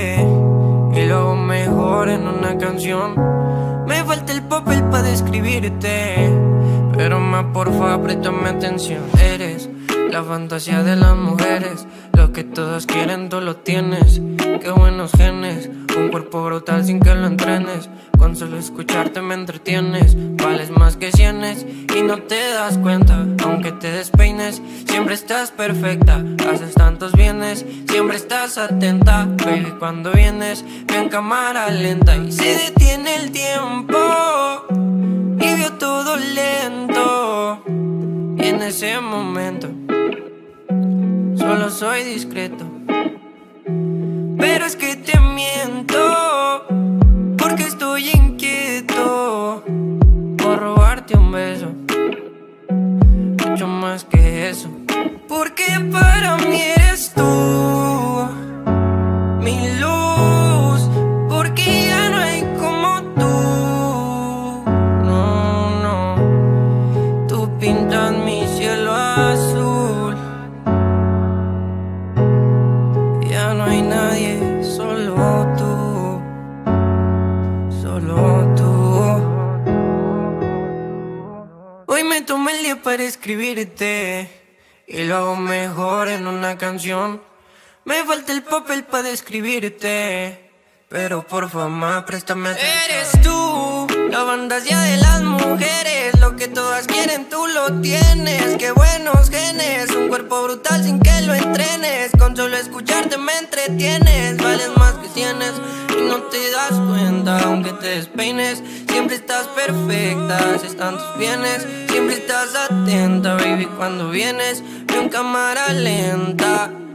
escribirte y lo hago mejor en una canción. Me falta el papel para describirte, pero más porfa, préstame atención. Eres la fantasía de las mujeres, lo que todas quieren tú lo tienes. Qué buenos genes, un cuerpo brutal sin que lo entrenes. Con solo escucharte me entretienes, vales más que cienes y no te das cuenta. Aunque te despeines, siempre estás perfecta. Haces tantos bienes, siempre estás atenta. Baby, cuando vienes, veo en cámara lenta y se detiene el tiempo y veo todo lento. Y en ese momento solo soy discreto, pero es que te miento porque estoy inquieto por robarte un beso, mucho más que eso. Porque para mí eres tú, mi luz, porque ya no hay como tú. No, no, tú pintas mi cielo azul. Ya no hay nadie, solo tú, solo tú. Hoy me tomé el día para escribirte y lo hago mejor en una canción. Me falta el papel para describirte, pero por favor, préstame atención. Eres tú, la fantasía de las mujeres, lo que todas quieren tú lo tienes. Qué buenos genes, un cuerpo brutal sin que lo entrenes. Con solo escucharte me entretienes, vales más que tienes y no te das cuenta. Aunque te despeines, siempre estás perfecta. Haces tantos bienes, siempre estás atenta. Baby, cuando vienes, veo en cámara lenta.